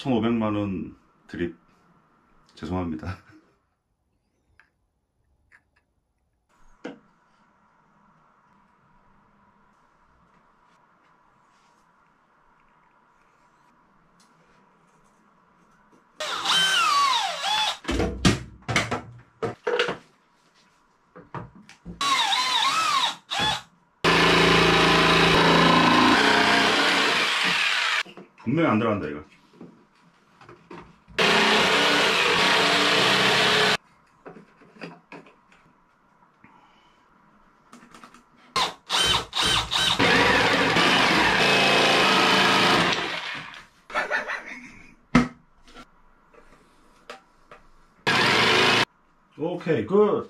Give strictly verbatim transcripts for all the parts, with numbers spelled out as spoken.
천오백만 원 드립 죄송합니다. 분명히 안 들어간다 이거. 오케이, 굿.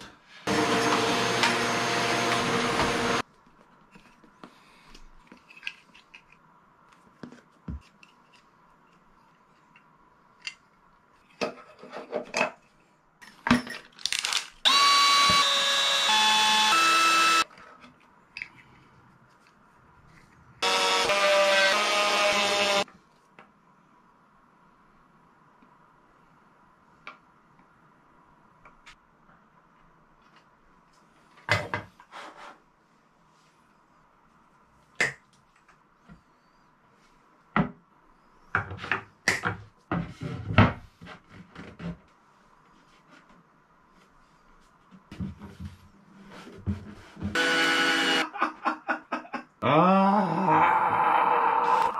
아.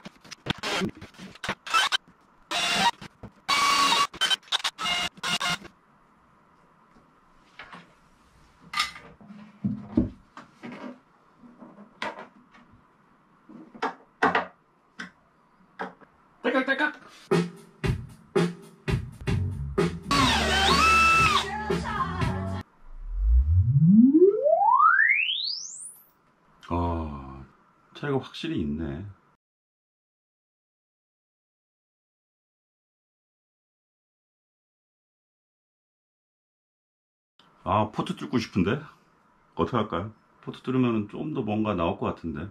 딸깍딸깍. 아, 차이가 확실히 있네. 아, 포트 뚫고 싶은데 어떻게 할까요? 포트 뚫으면 좀 더 뭔가 나올 것 같은데.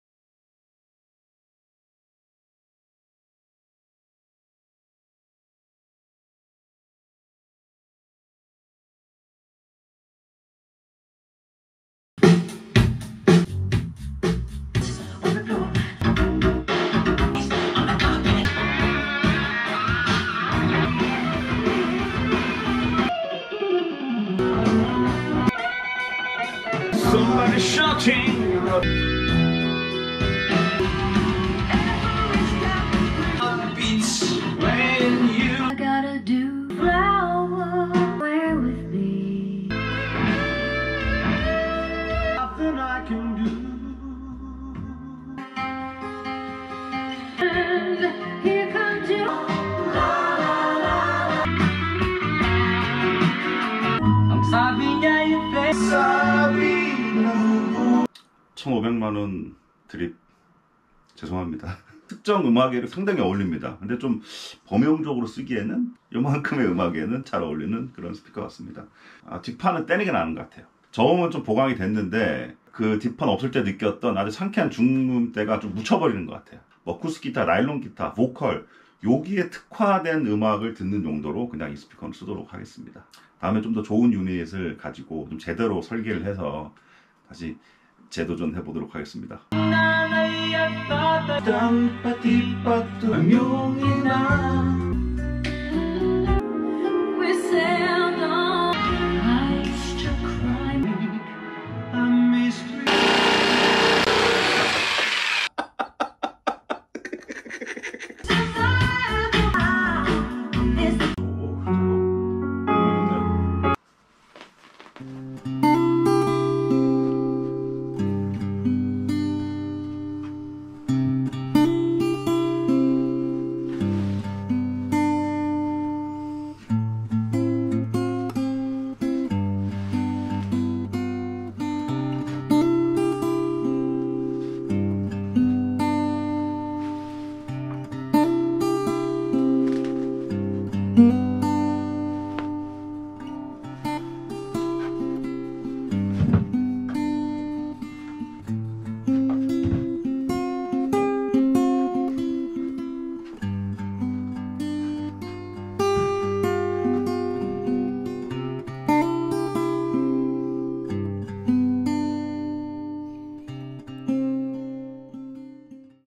Somebody shouting beats when you I gotta do flower where with me. nothing I can do. And here comes you. Ang sabi niya yung face. 천오백만 원 드립 죄송합니다. 특정 음악에는 상당히 어울립니다. 근데 좀 범용적으로 쓰기에는 요만큼의 음악에는 잘 어울리는 그런 스피커 같습니다. 아, 뒷판은 떼내게 나는 것 같아요. 저음은 좀 보강이 됐는데 그 뒷판 없을 때 느꼈던 아주 상쾌한 중음대가 좀 묻혀버리는 것 같아요. 뭐 쿠스 기타, 나일론 기타, 보컬 여기에 특화된 음악을 듣는 용도로 그냥 이 스피커는 쓰도록 하겠습니다. 다음에 좀 더 좋은 유닛을 가지고 좀 제대로 설계를 해서 다시 재도전 해보도록 하겠습니다. Nanay at tatay, pati pagto ang iyong ina.